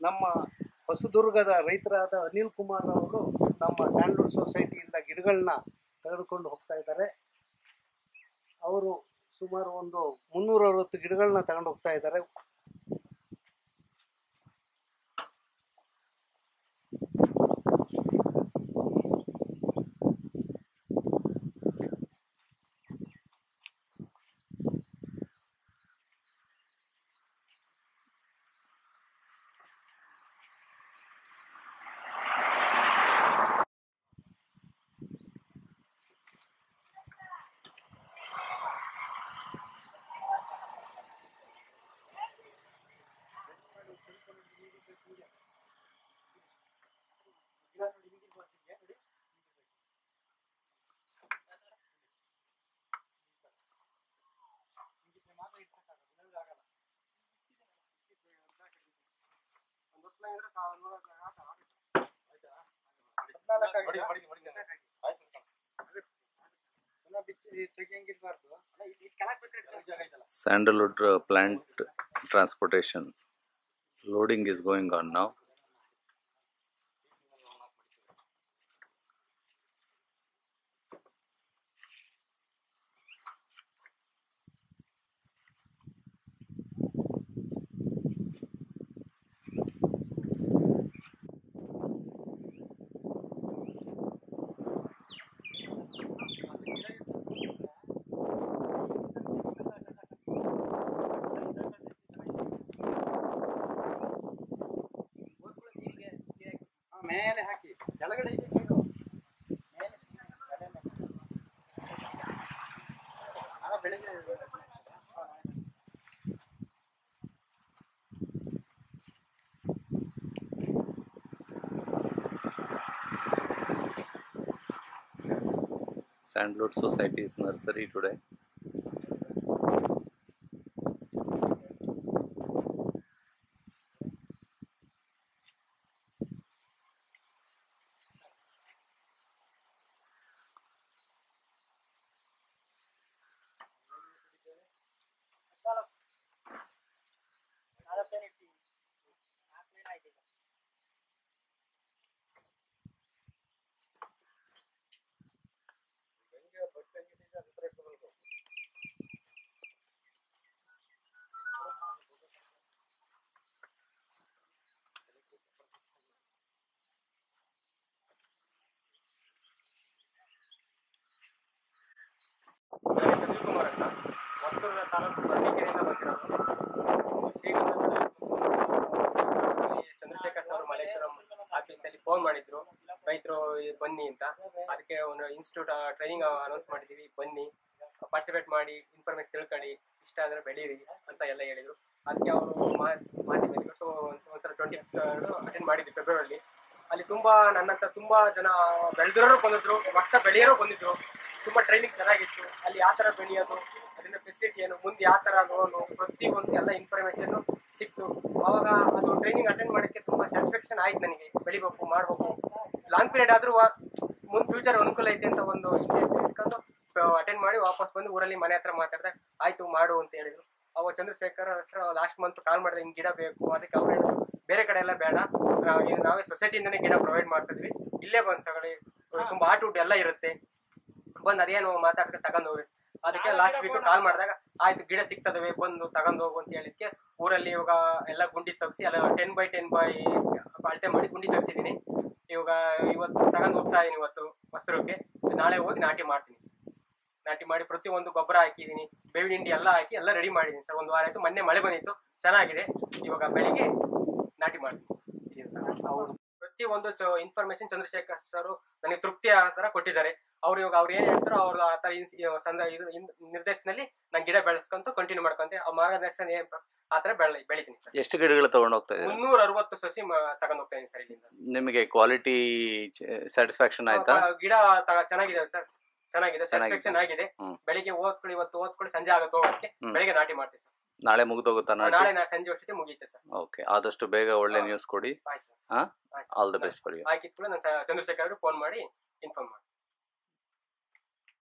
ನಮ್ಮ ಹೊಸದುರ್ಗದ ರೈತರಾದ ಅನಿಲ್ ಕುಮಾರ್ ಅವರು ನಮ್ಮ ಸ್ಯಾಂಡಲ್ವುಡ್ ಸೊಸೈಟಿಯಿಂದ ಗಿಡಗಳನ್ನ ತೆಗೆದುಕೊಂಡು ಹೋಗ್ತಾ ಇದ್ದಾರೆ. ಅವರು ಸುಮಾರು ಒಂದು 360 ಗಿಡಗಳನ್ನ ತಗೊಂಡು ಹೋಗ್ತಾ ಇದ್ದಾರೆ. Sandalwood plant transportation loading is going on now. ಮೇಲೆ ಹಾಕಿ ಕೆಳಗಡೆ ಬೆಳಿಗ್ಗೆ Sandalwood Society's nursery today. Anil Kumar ಅಂತ ಹೊಸದುರ್ಗ ತಾಲೂಕು ಬಂಡಿಕೆರೆಯಿಂದ ಬಂದಿರೋದು. ಚಂದ್ರಶೇಖರ್ ಸರ್ ಮಲ್ಲೇಶ್ವರಂ ಆಫೀಸಲ್ಲಿ ಫೋನ್ ಮಾಡಿದ್ರು, ರೈತರು ಬನ್ನಿ ಅಂತ. ಅದಕ್ಕೆ ಒಂದು ಇನ್ಸ್ಟಿಟ್ಯೂಟ್ ಟ್ರೈನಿಂಗ್ ಅನೌನ್ಸ್ ಮಾಡಿದ್ದೀವಿ, ಬನ್ನಿ ಪಾರ್ಟಿಸಿಪೇಟ್ ಮಾಡಿ ಇನ್ಫಾರ್ಮೇಶನ್ ತಿಳ್ಕೊಳ್ಳಿ, ಇಷ್ಟ ಆದರೆ ಬೆಳೀರಿ ಅಂತ ಎಲ್ಲ ಹೇಳಿದರು. ಅದಕ್ಕೆ ಅವರು ಮಾತಿ ಬಂದ್ಬಿಟ್ಟು ಒಂದ್ಸಲ 23rd ಅಟೆಂಡ್ ಮಾಡಿದ್ವಿ ಫೆಬ್ರವರಿಲಿ. ಅಲ್ಲಿ ತುಂಬ ನನ್ನಂತ ತುಂಬ ಜನ ಬೆಳೆದಿರೋರು ಬಂದಿದ್ರು, ಹೊಸ ಬೆಳೆಯೋರು ಬಂದಿದ್ರು. ತುಂಬ ಟ್ರೈನಿಂಗ್ ಚೆನ್ನಾಗಿತ್ತು. ಅಲ್ಲಿ ಯಾವ ಥರ ಬೆಳೆಯೋದು, ಅದರಿಂದ ಫೆಸಿಲಿಟಿ ಏನು, ಮುಂದೆ ಯಾವ ಥರ ಲೋನು, ಪ್ರತಿಯೊಂದು ಎಲ್ಲ ಇನ್ಫಾರ್ಮೇಷನ್ನು ಸಿಕ್ತು. ಆವಾಗ ಅದು ಟ್ರೈನಿಂಗ್ ಅಟೆಂಡ್ ಮಾಡೋಕ್ಕೆ ತುಂಬ ಸ್ಯಾಟಿಸ್ಫ್ಯಾಕ್ಷನ್ ಆಯ್ತು ನನಗೆ. ಬೆಳಿಬೇಕು, ಮಾಡಬೇಕು, ಲಾಂಗ್ ಪೀರಿಯಡ್ ಆದರೂ ಮುಂದೆ ಫ್ಯೂಚರ್ ಅನುಕೂಲ ಐತೆ ಅಂತ ಒಂದು ಇಂಟೆನ್ಷನ್ ಇಟ್ಕೊಂಡು ಅಟೆಂಡ್ ಮಾಡಿ ವಾಪಸ್ ಬಂದು ಊರಲ್ಲಿ ಮನೆ ಹತ್ರ ಮಾತಾಡಿದೆ. ಆಯಿತು ಮಾಡು ಅಂತ ಹೇಳಿದರು. ಅವಾಗ Chandrashekar sir last month call ಮಾಡಿದೆ, ಹಿಂಗೆ ಗಿಡ ಬೇಕು. ಅದಕ್ಕೆ ಅವ್ರು ಹೇಳಿದ್ರು, ಬೇರೆ ಕಡೆ ಎಲ್ಲ ಬೇಡ, ನಾವೇ ಸೊಸೈಟಿಯಿಂದನೇ ಗಿಡ ಪ್ರೊವೈಡ್ ಮಾಡ್ತಿದ್ವಿ, ಇಲ್ಲೇ ಬಂದು ತಗೊಳ್ಳಿ, ತುಂಬ ಆಟ ಊಟ ಎಲ್ಲ ಇರುತ್ತೆ, ಬಂದು ಅದೇನು ಮಾತಾಡ್ಕೊಂಡು ತಗೊಂಡು ಹೋಗಿ. ಅದಕ್ಕೆ ಲಾಸ್ಟ್ ವೀಕ್ ಕಾಲ್ ಮಾಡಿದಾಗ ಆಯ್ತು ಗಿಡ ಸಿಗ್ತದವೆ, ಬಂದು ತಗೊಂಡು ಹೋಗು ಅಂತ ಹೇಳಿದ್ಕೆ ಊರಲ್ಲಿ ಇವಾಗ ಎಲ್ಲ ಗುಂಡಿ ತೆಗ್ಸಿ ಎಲ್ಲ 10x10 ಅಳತೆ ಮಾಡಿ ಗುಂಡಿ ತೆಗ್ಸಿದ್ದೀನಿ. ಇವಾಗ ಇವತ್ತು ತಗೊಂಡು ಹೋಗ್ತಾ ಇದೀನಿ, ಇವತ್ತು ವಸ್ತ್ರಕ್ಕೆ. ನಾಳೆ ಹೋಗಿ ನಾಟಿ ಮಾಡ್ತೀನಿ. ನಾಟಿ ಮಾಡಿ ಪ್ರತಿಯೊಂದು ಗೊಬ್ಬರ ಹಾಕಿದ್ದೀನಿ, ಬೇವಿನ ಹಿಂಡಿ ಎಲ್ಲ ಹಾಕಿ ಎಲ್ಲ ರೆಡಿ ಮಾಡಿದ್ದೀನಿ ಸರ್. 1 ವಾರ ಆಯಿತು, ಮೊನ್ನೆ ಮಳೆ ಬಂದಿತ್ತು, ಚೆನ್ನಾಗಿದೆ. ಇವಾಗ ಬೆಳಿಗ್ಗೆ ನಾಟಿ ಮಾಡ್ತೀನಿ. ಅವರು ಪ್ರತಿಯೊಂದು ಇನ್ಫಾರ್ಮೇಶನ್ ಚಂದ್ರಶೇಖರ್ ಸರ್ ನನಗೆ ತೃಪ್ತಿ ಆ ಥರ ಕೊಟ್ಟಿದ್ದಾರೆ. ಅವ್ರು ಇವಾಗ ಅವ್ರು ಏನು ಹೇಳ್ತಾರೋ ಅವ್ರು ಆ ಥರ ನಿರ್ದೇಶನದಲ್ಲಿ ನಾನು ಗಿಡ ಬೆಳೆಸ್ಕೊಂತ ಕಂಟಿನ್ಯೂ ಮಾಡ್ಕೊಂತೆ. ಆ ಮಾರ್ಗದರ್ಶನ ಏನು ಆ ಥರ ಬೆಳಿತೀನಿ ಸರ್. ಎಷ್ಟು ಗಿಡಗಳು ತಗೊಂಡು ಹೋಗ್ತಾ ಇದ್ದೀರಾ? 360 ಸಸಿ ತಗೊಂಡು ಹೋಗ್ತಾ ಇದ್ದೀನಿ ಸರ್ ಇಲ್ಲಿಂದ. ನಿಮಗೆ ಕ್ವಾಲಿಟಿ ಸ್ಯಾಟಿಸ್ಫ್ಯಾಕ್ಷನ್ ಆಯ್ತಾ? ಗಿಡ ಚೆನ್ನಾಗಿದೆ ಸರ್, ಚೆನ್ನಾಗಿದೆ, ಸ್ಯಾಟಿಸ್ಫ್ಯಾಕ್ಷನ್ ಆಗಿದೆ. ಬೆಳಿಗ್ಗೆ ಓದ್ಕೊಳ್ಳಿ, ಇವತ್ತು ಓದ್ಕೊಳ್ಳಿ, ಸಂಜೆ ಆಗುತ್ತೆ ಹೋಗೋಕ್ಕೆ. ಬೆಳಿಗ್ಗೆ ನಾಟಿ ಮಾಡ್ತೀವಿ ಸರ್. ನಾಳೆ ಮುಗಿದೋಗುತ್ತಾ? ನಾಳೆ ಸಂಜೆ ವರ್ಷಕ್ಕೆ ಮುಗಿಯುತ್ತೆ ಸರ್. ಓಕೆ, ಆದಷ್ಟು ಬೇಗ ಒಳ್ಳೆ ನ್ಯೂಸ್ ಕೊಡಿ. ಆಯ್ತು sir. All the best for you. ಆಗಿತ್ತು ಕೂಡ ನಾನು ಚಂದ್ರಶೇಖರ್ ಅವ್ರಿಗೆ ಫೋನ್ ಮಾಡಿ ಇನ್ಫಾರ್ಮ್ ಮಾಡಿ.